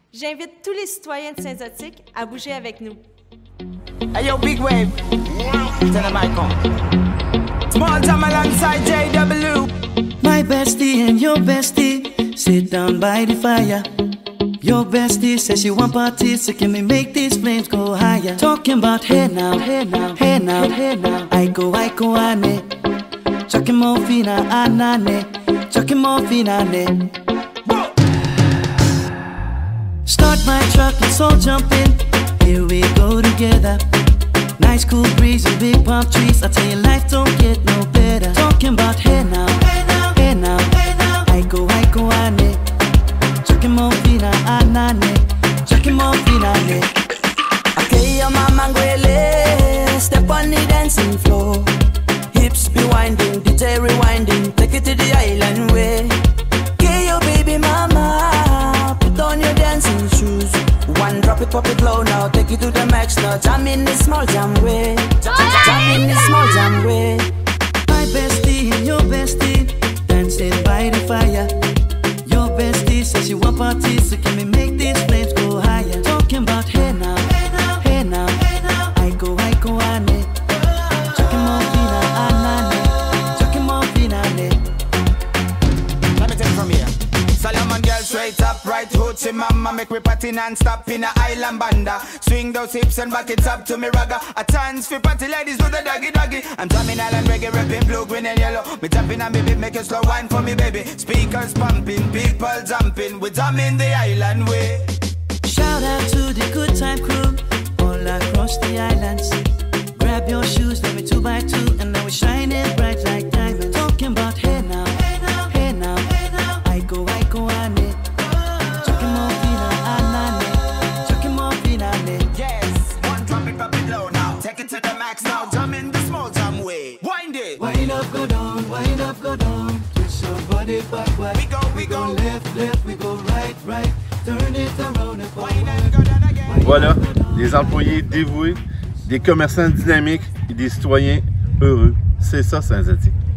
J'invite tous les citoyens de Saint-Zotique à bouger avec nous. Hey yo, big wave. Tell them I come. Small time alongside JW. My bestie and your bestie sit down by the fire. Your bestie says she want parties, so can we make these flames go higher? Talking about hey now, hey now, hey now, hey now. I go, ane. Chucking more fina, anane. Chucking more fina, ne. Start my truck, let's all jump in. Here we go together. Nice cool breeze and big palm trees. I tell you, life don't get no better. Talking about hey now, hey now, hey now, hey now. I go, ane. Chucking more fina, anane. Chucking more fina, ne. Okay, your mama ngwele. Step on the dancing floor. Hips be winding, DJ rewinding. Take it to the island way. Okay, your baby mama. Put on your dancing shoes. One drop it, pop it low now. Take it to the max now. Jam in this small jam way. Jam in this small jam way. My bestie and your bestie dancing by the fire. Your bestie says she want parties, so can we make these flames go higher? Talking about hey now, hey now, hey now, hey now. I go, ane. Chucking more fina, anane. Chucking more fina, ne. Let me take it from here. Solomon girl straight up, right hoochie mama. Make me party non-stop in a island banda. Swing those hips and back it up to me ragga. A chance for party ladies with the doggy doggy. I'm drumming island reggae, rapping blue, green and yellow. Me jumping and baby, make a slow wine for me baby. Speakers pumping, people jumping. We drumming the island way. Shout out to the good time crew all across the islands. Grab your shoes, let me 2 by 2, and now we're shining bright like diamonds. Talking about hey now, hey now, hey now, hey now. I go, ane. Chucking more fina, anane. Chucking more fina, ne. Yes, one drop it low now. Take it to the max now. Jump in the small jam way. Wind it. Wind up, go down, wind up, go down. Twist your body backward. We go left, we go right. Turn it around and forward. Voilà, des employés dévoués, des commerçants dynamiques et des citoyens heureux. C'est ça, Saint-Zotique.